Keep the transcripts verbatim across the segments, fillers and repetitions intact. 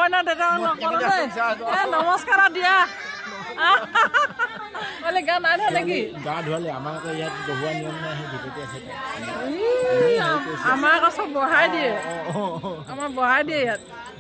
না দাদা নকলে এ নমস্কাৰ দিয়া বলে গা নাই নেকি গা ধুৱালে আমাৰ ইয়াত বহুৱা নিয়ম নাই সেই ভিতৰতে আছে আমাৰ আকৌ সব বহাই দিয়ে আমাৰ বহাই দিয়ে ইয়াত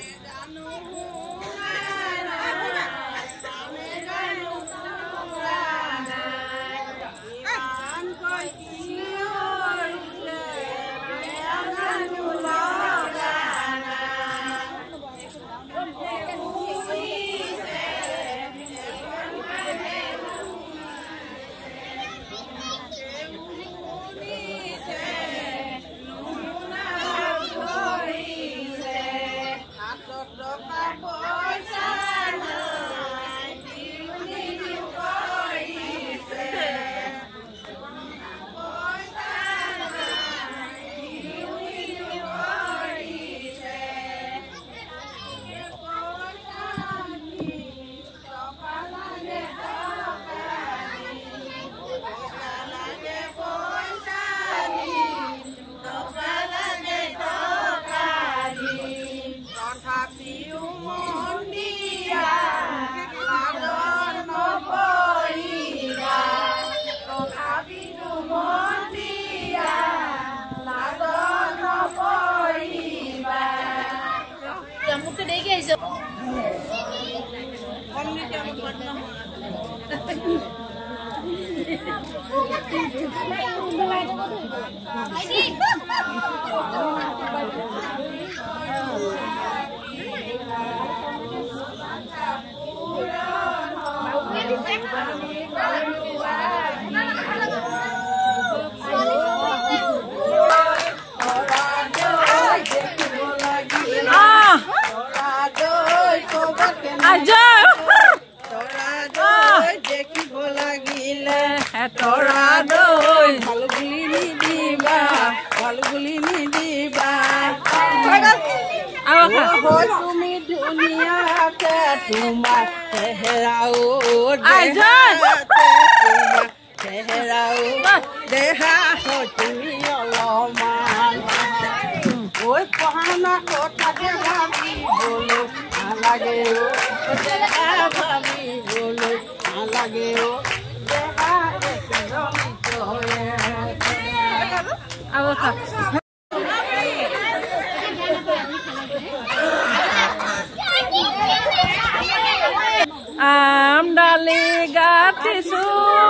আমডালি গাঠিছো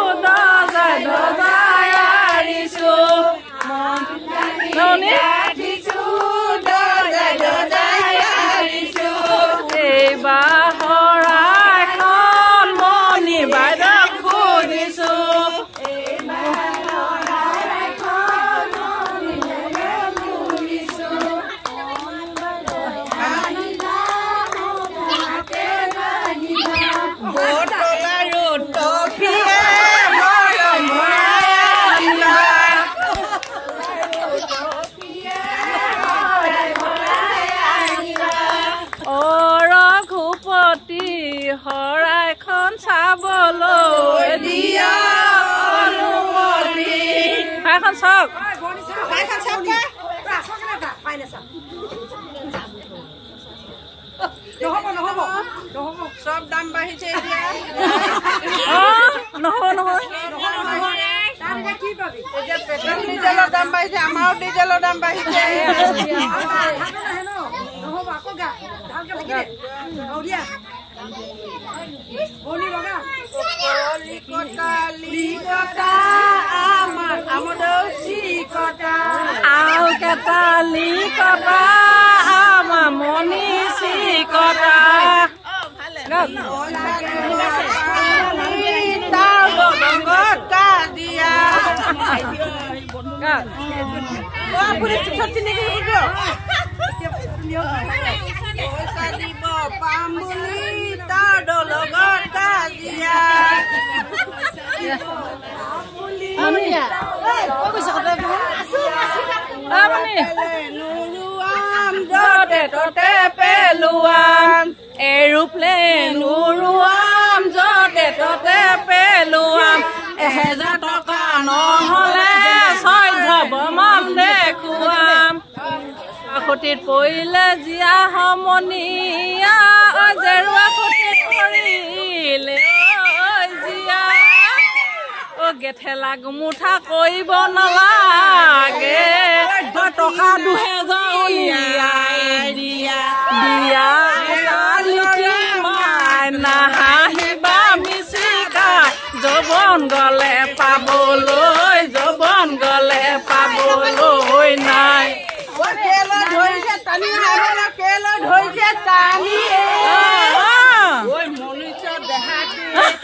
দজাই দজাই আৰিছো মন গাঠিছো দজাই দজাই আৰিছো এইবাৰ হৰাইখন মনি বাইদেউ খুজিছো হৰাইখন চাবলৈ দিয়া অনুমতি এখন চাওক সব দাম বাঢ়িছে এতিয়া নহ'ব নহয় পেট্ৰল ডিজেলৰ দাম বাঢ়িছে আমাৰো ডিজেলৰ দাম বাঢ়িছে Aeroplane, uruam, jote tote peluam, eheja toka no hole, soy dhabaman dekuam. Akhotir poile jia harmonia. নালাগে ঠেলা গুমুঠা কৰিব নালাগে টকা দুহেজাৰ উলিয়াই দিয়া দিয়া নাহাহিবা মিচিকা যৌৱন গলে পাবলৈ যৌৱন গলে পাবলৈ নাই ধৰিছে টানি কেলৈ ধৰিছে টানি মনুষ্য দেহাতি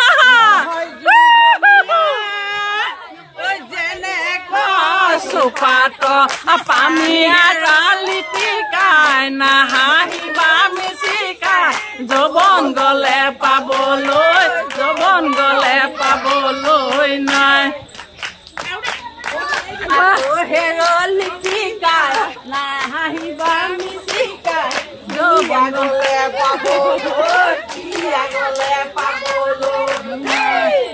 চোপাত পানীয়া ৰালিটিকাই নাহাহিবা মিচিকা যৌৱন গলে পাবলৈ যৌৱন গলে পাবলৈ নাই হেৰলিটিকাই নাহাহিবা মিচিকাই যৌৱন গলে পাবলৈ গলে পাবলৈ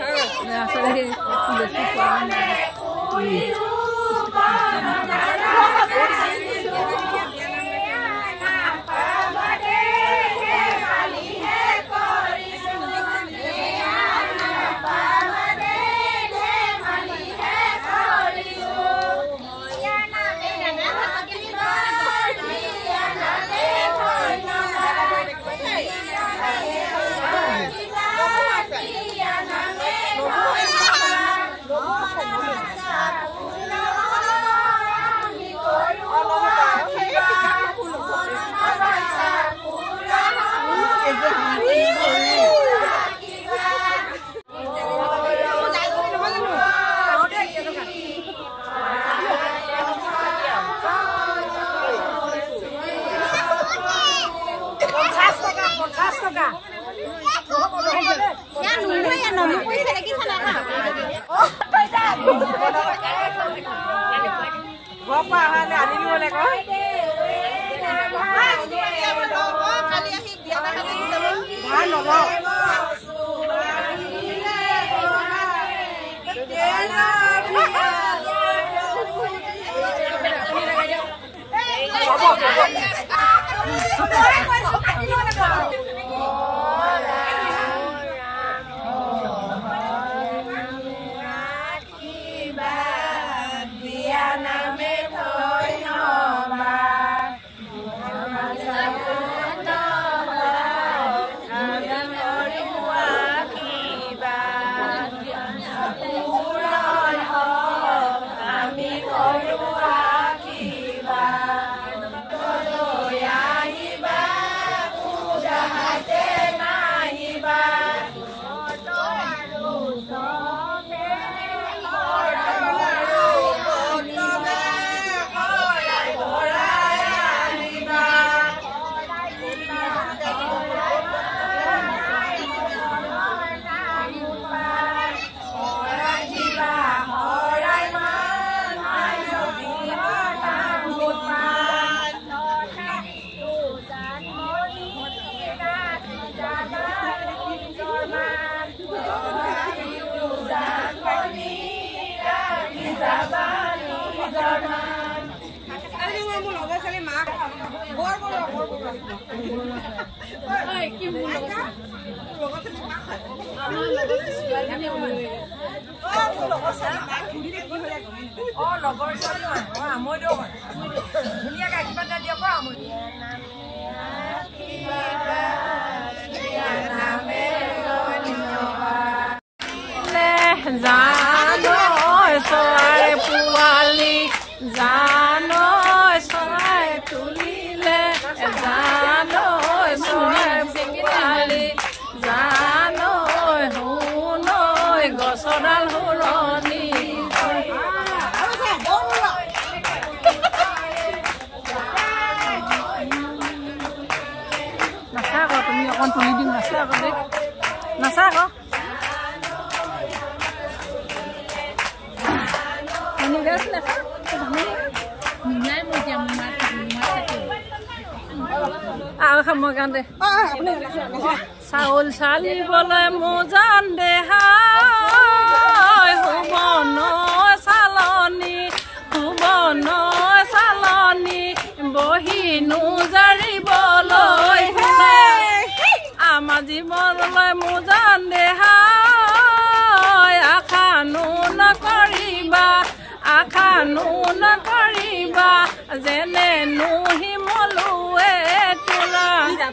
জানো চৰাই পোৱালি জানো চৰাই তুলিলে জানো চৰাই পোৱালি জানো শুন গছডাল শুৰণি নাচা আকৌ তুমি অকণ তুলি দিম নাচা আকৌ দেই নাচা আকৌ মই গান দে চাউল চালিবলৈ মোজান দেহাই শুবন চালনী শুবন চালনী বহিনো জাৰিবলৈ আমাৰ জীৱনলৈ মোজান দেহাই আশানো যেনে নুহিমলুৱে তোলা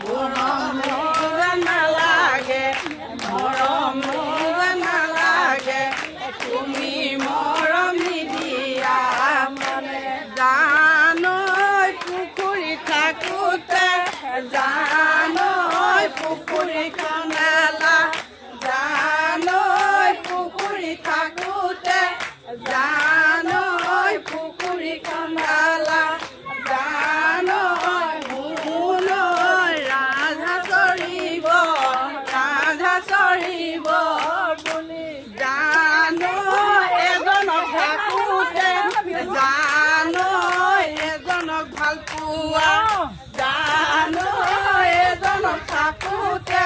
নালাগে মৰম নালাগে তুমি মৰম নিদিয়া মানে জানৈ পুখুৰী থাকোঁতে জানৈ পুখুৰী খনালা জানৈ পুখুৰী থাকোঁতে জানৈ পুখুৰী খনালা জানৈ মোলৈ ৰাধা চৰিব ৰাধা চৰিব বুলি জানৈ এজনক থাকোঁতে জানৈ এজনক ভাল পোৱা জানৈ এজনক থাকোঁতে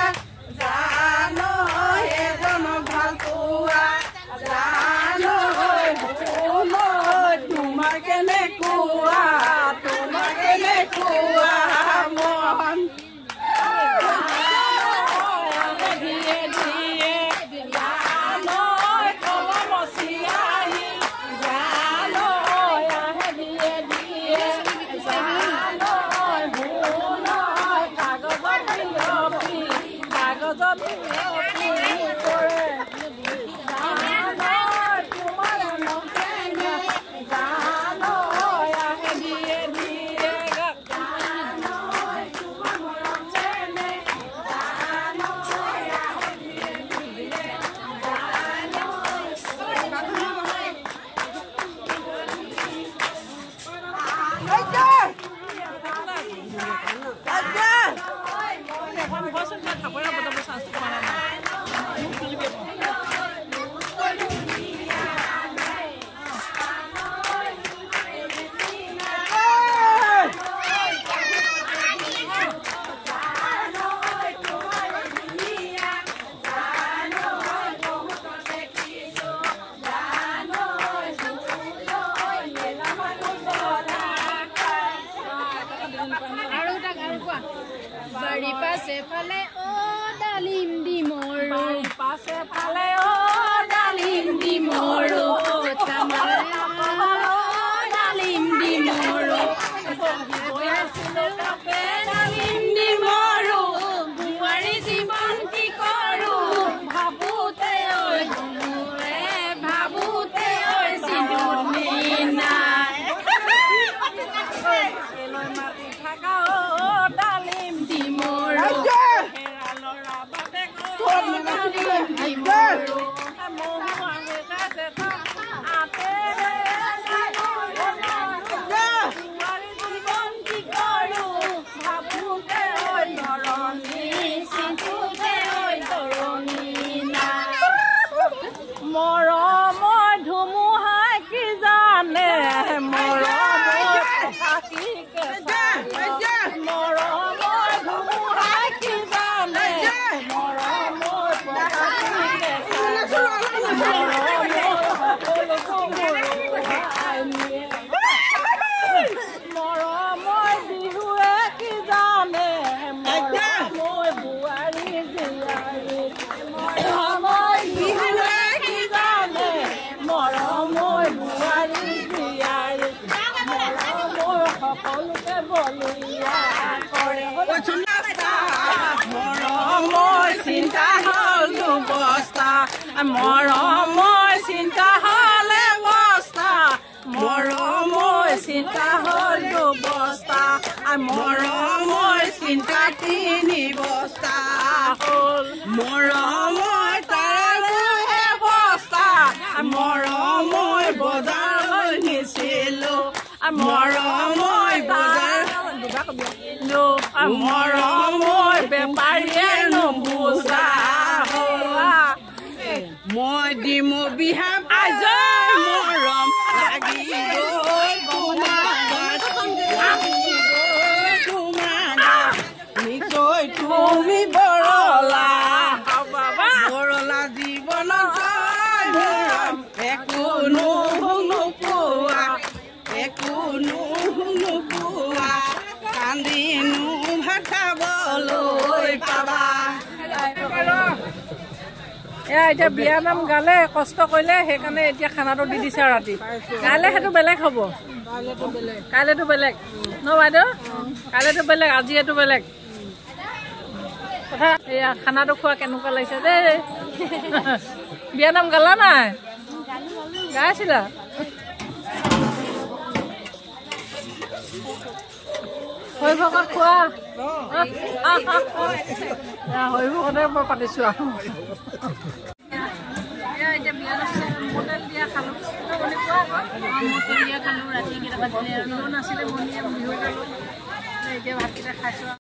জানৈ এজনক ভাল পোৱা জানৈ মোলৈ তোমাৰ কেনেকুৱা তোমাৰ কেনেকুৱা মন দিয়ে দিয়ে জানৈ কলম চিয়াহী জানৈ আহে দিয়ে দিয়ে জানৈ মোলৈ কাগজত বিয়পি কাগজত বিয়পি কৰে জানৈ তোমাৰ নকেনে জানৈ আহে দিয়ে দিয়ে জানৈ তোমাৰ মৰম চেনে বাড়ি পাশে ফালে ও ডালিম দি মৰো পাছে ফালে ও ডালিম দি মৰো তামাৰে ডালিম দি মৰো ডালিম দি মৰো বুৱাৰী জীৱন কি কৰো ভাবোতে ঐ গুৰুৰে ভাবোতে ঐ সিন্দুৰ মিনা মাটি থাকা ও ডালিম দি মৰো হেৰা লৰা বাটে ডালিম দি মৰো জীৱন কি কৰো ভাবোতে ঐ ধৰণী সিন্ধুতে ঐ ধৰণী না মৰমৰ ধুমুহাই কি জানে মৰমৰ থাকি মৰমৰ ধুমুহাই কি জানে মৰমৰ মৰমৰ বিহুৱে কি জানে মৰমৰ বোৱাৰী জীয়াৰী মৰমৰ বিহুৱে কি জানে মৰমৰ বোৱাৰী জীয়াৰী মৰমৰ সকলোকে বলিয়া কৰে মৰমৰ চিন্তা হ'ল দুবস্তা মৰমৰ চিন্তা হ'লে বস্তা মৰমৰ চিন্তা হ'ল দুবস্তা মৰমৰ চিন্তা তিনি বস্তা হ'ল মৰমৰ তাৰে বস্তা মৰমৰ বজাৰলৈ নিছিলো মৰমৰ বজাৰ মৰমৰ বেপাৰীয়ে নুবুজা মই দিম বিহা আজৰ মৰম লাগি গৈ তোমাৰ নিশ্চয় তুমি বৰলা বৰলা জীৱনত মৰম একো নোপোৱা একো নোপোৱা কান্দিনো ভাত খাবলৈ পাবা এয়া এতিয়া বিয়া নাম গালে কষ্ট কৰিলে সেইকাৰণে এতিয়া খানাটো দি দিছে ৰাতি কাইলৈ সেইটো বেলেগ হ'ব কাইলৈতো বেলেগ ন বাইদেউ কাইলৈতো বেলেগ আজি এইটো বেলেগ কথা এয়া খানাটো খোৱা কেনেকুৱা লাগিছে দেই বিয়া নাম গালা নাই গাইছিলা শৈভকত খোৱা শৈভকতে মই পাতিছোঁ আৰু এতিয়া বিয়া হোটেল দিয়া খালোঁ মটৰ দিয়া খালোঁ ৰাতি কেইটা বাজিলে আৰু নাছিলে মণিয়ে বিহু খালোঁ এতিয়া ভাতকেইটা খাইছোঁ